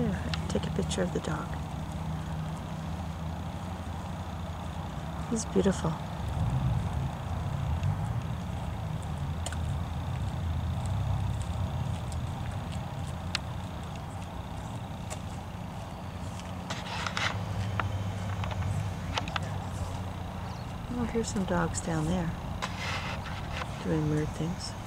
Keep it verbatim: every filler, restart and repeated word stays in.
There, take a picture of the dog. He's beautiful. Oh, here's some dogs down there doing weird things.